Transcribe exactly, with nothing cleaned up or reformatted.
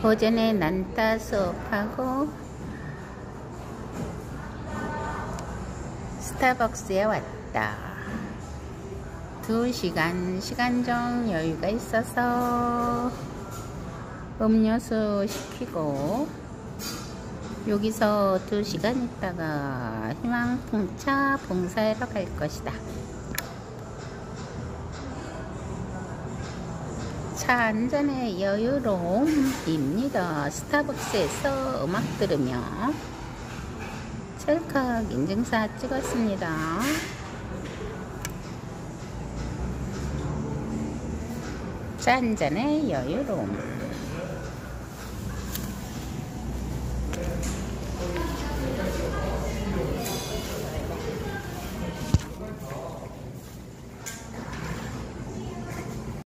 오전에 난타 수업하고 스타벅스에 왔다. 두 시간 시간 좀 여유가 있어서 음료수 시키고 여기서 두 시간 있다가 희망풍차 봉사하러 갈 것이다. 차 한잔의 여유로움입니다. 스타벅스에서 음악 들으며 찰칵 인증샷 찍었습니다. 차 한잔의 여유로움.